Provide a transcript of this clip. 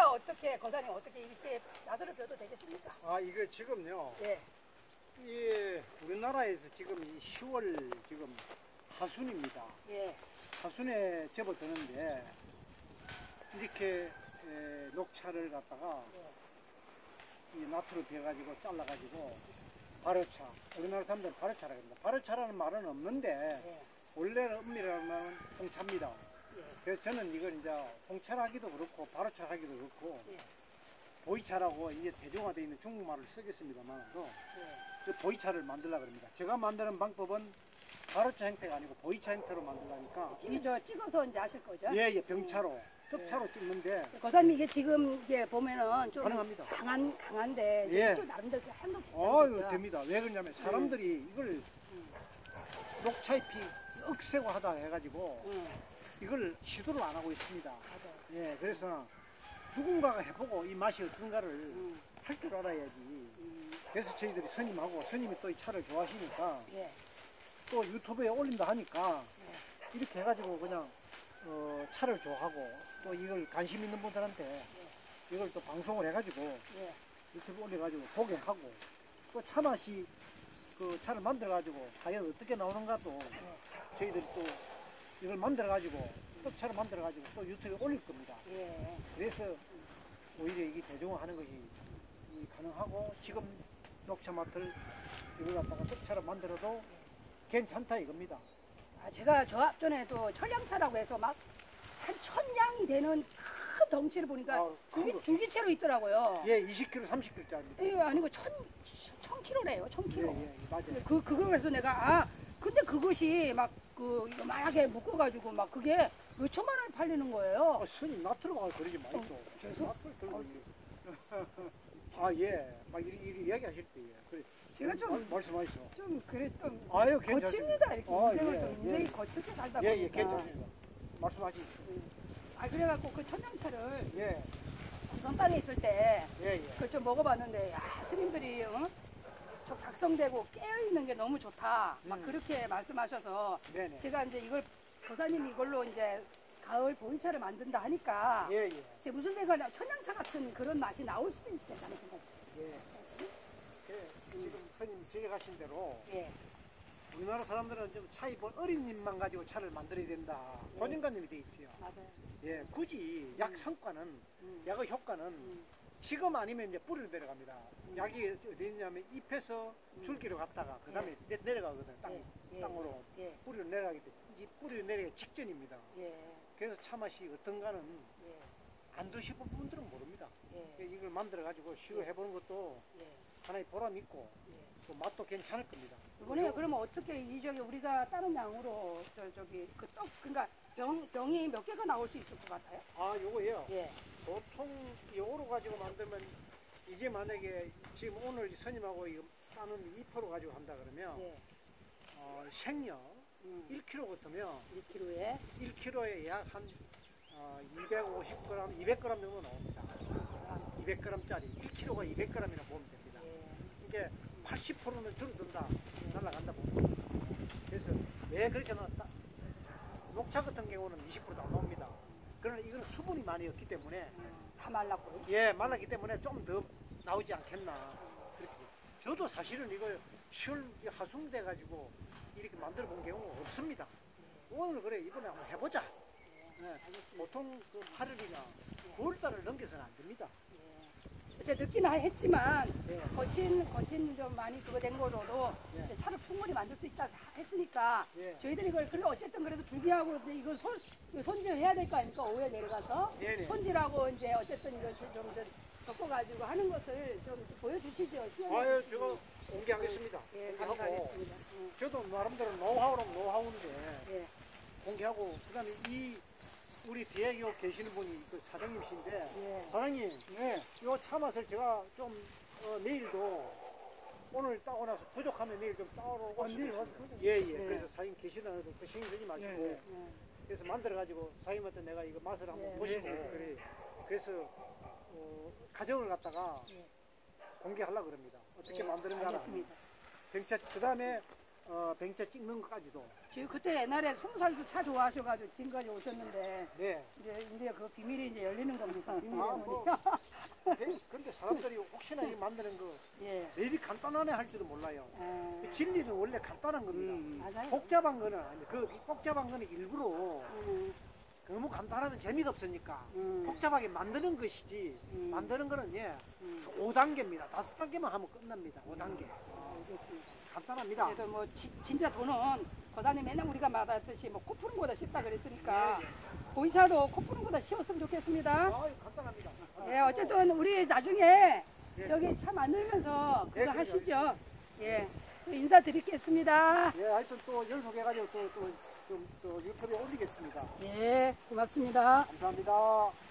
이거가 어떻게 거사님 어떻게 이렇게 나서를 벼도 되겠습니까? 아, 이거 지금요. 예. 이 우리나라에서 지금 이 10월 지금 하순입니다. 예. 하순에 접어드는데 이렇게 녹차를 갖다가 이 나트로 베가지고 잘라가지고 발효차. 우리나라 사람들은 발효차라고 합니다. 발효차라는 말은 없는데 원래는 음미라는 홍차입니다. 그래서 저는 이걸 이제 홍차라기도 그렇고 발효차라기도 그렇고 보이차라고 이제 대중화되어 있는 중국말을 쓰겠습니다만도 그 보이차를 만들려고 합니다. 제가 만드는 방법은 발효차 형태가 아니고 보이차 형태로 만들라니까. 지금 저 찍어서 이제 하실 거죠? 예, 병차로, 섭차로 찍는데. 거사님 이게 지금 이게 보면은 좀 가능합니다. 강한데 예. 또 나름대로 해도 이거 됩니다. 왜 그러냐면 사람들이 이걸 녹차잎이 억세고 하다 해가지고 이걸 시도를 안 하고 있습니다. 예, 그래서 누군가가 해보고 이 맛이 어떤가를 할 줄 알아야지. 그래서 저희들이 스님이 또 이 차를 좋아하시니까 또 유튜브에 올린다 하니까 이렇게 해가지고 그냥 차를 좋아하고 또 이걸 관심 있는 분들한테 이걸 또 방송을 해가지고 유튜브 올려가지고 보게 하고 또 차 맛이 그 차를 만들어가지고 과연 어떻게 나오는가도 저희들이 또 이걸 만들어가지고 또 차를 만들어가지고 또 유튜브에 올릴 겁니다. 그래서 오히려 이게 대중화하는 것이 가능하고 지금 녹차 맛을 이걸 갖다가 떡차로 만들어도 괜찮다 이겁니다. 제가 저 앞전에도 천량차라고 해서 막 한 1000량이 되는 큰 덩치를 보니까 줄기채로 있더라고요. 예, 20kg, 30kg짜리입니다. 예, 아니고 1000kg래요, 1000kg. 예, 맞아요. 그걸 해서 내가 근데 그것이 막 요만하게 묶어가지고 막 그게 몇천만 원에 팔리는 거예요. 스님 나트로가 그러지 말죠. 그래서? 예, 막 이렇게 이야기하실 때, 그래. 제가 좀 말씀하시죠. 좀 그랬던 아유, 괜찮습니다. 거칩니다. 이렇게 인생을 좀 예. 인생이 거칠게 살다 보니까. 예, 괜찮습니다. 말씀하시죠. 그래갖고 그 천냥차를 예, 건방에 있을 때 예. 그걸 좀 먹어봤는데 스님들이 좀 각성되고 깨어있는 게 너무 좋다 막 그렇게 말씀하셔서 네네. 제가 이제 이걸 도사님이 이걸로 이제 가을 보이차를 만든다 하니까 예. 제 무슨 생각이냐 천냥차 같은 그런 맛이 나올 수도 있겠다는 생각이 지금 스님 지적하신 대로 예. 우리나라 사람들은 좀 어린 잎만 가지고 차를 만들어야 된다. 고정관념이 돼 있어요. 맞아요. 예, 굳이 약 성과는, 약의 효과는 지금 아니면 이제 뿌리로 내려갑니다. 약이 어디 있냐면 잎에서 줄기로 갔다가 그 다음에 내려가거든요. 땅으로. 뿌리로 내려가기 때문에 뿌리로 내려가기 직전입니다. 그래서 차 맛이 어떤가는 안 드셔본 분들은 모릅니다. 이걸 만들어가지고 시도해보는 것도 하나의 보람이 있고 또 맛도 괜찮을 겁니다. 이번에 그러면 어떻게 우리가 다른 양으로 그러니까 병이 몇 개가 나올 수 있을 것 같아요? 요거예요. 예. 보통 요거로 가지고 만들면 이게 만약에 지금 오늘 스님하고 이거 따는 2%로 가지고 한다 그러면 생력 1kg 같으면 1kg에 1kg에 약 한 250g, 200g 정도 나옵니다. 200g짜리 1kg가 200g이나 보면 됩니다. 이게 80%는 줄어든다, 날아간다 보면. 그래서 왜 그렇게 나왔다? 녹차 같은 경우는 20%도 안 나옵니다. 그러나 이건 수분이 많이 없기 때문에 다 말랐고. 예, 말랐기 때문에 좀 더 나오지 않겠나. 그렇게. 저도 사실은 이거 하순돼 가지고 이렇게 만들어 본 경우가 없습니다. 오늘 그래 이번에 한번 해보자. 보통 그 8월이나 9월달을 넘겨서는 안 됩니다. 이제 늦기는 했지만 거친 좀 많이 그거 된 거로도 이제 차를 충분히 만들 수 있다 했으니까 저희들이 이걸 어쨌든 그래도 준비하고 이걸 손질해야 될 거 아닙니까? 오후에 내려가서 손질하고 이제 어쨌든 이걸 좀 덮어가지고 하는 것을 좀 보여주시죠. 제가 공개하겠습니다. 감사하겠습니다. 저도 나름대로 노하우인데 공개하고 그다음에 우리 뒤에 계시는 분이 그 사장님이신데 사장님, 이 차 맛을 제가 좀 내일도 오늘 따고 나서 부족하면 내일 좀 따로 오시면 그래서 사장님 계시다는 그 신경 쓰지 마시고 그래서 만들어가지고 사장님한테 내가 이거 맛을 한번 보시고 그래서 과정을 갖다가 공개하려고 그럽니다. 어떻게 만드는가. 병차 그 다음에 병차 찍는 것까지도. 지금 그때 옛날에 20살도 차 좋아하셔가지고 지금까지 오셨는데 이제 그 비밀이 이제 열리는 겁니다. 뭐, 근데 사람들이 혹시나 이 만드는 거 예. 매일이 간단하네 할지도 몰라요. 아, 진리는 원래 간단한 겁니다. 맞아요. 복잡한 거는 그 복잡한 거는 일부러 음, 너무 간단하면 재미가 없으니까 음. 복잡하게 만드는 것이지 만드는 거는 5단계입니다. 5단계만 하면 끝납니다. 5단계. 알겠습니다. 간단합니다. 그래도 뭐 진짜 돈은 고단이 맨날 우리가 말하듯이 뭐 코 푸는 거보다 쉽다 그랬으니까 보이차도 코 푸는 거보다 쉬웠으면 좋겠습니다. 간단합니다. 예, 어쨌든 우리 나중에 예. 여기 차 만들면서 그거 예, 하시죠. 예, 또 인사드리겠습니다. 예, 하여튼 또 연속해가지고 또 유튜브에 올리겠습니다. 예, 고맙습니다. 감사합니다.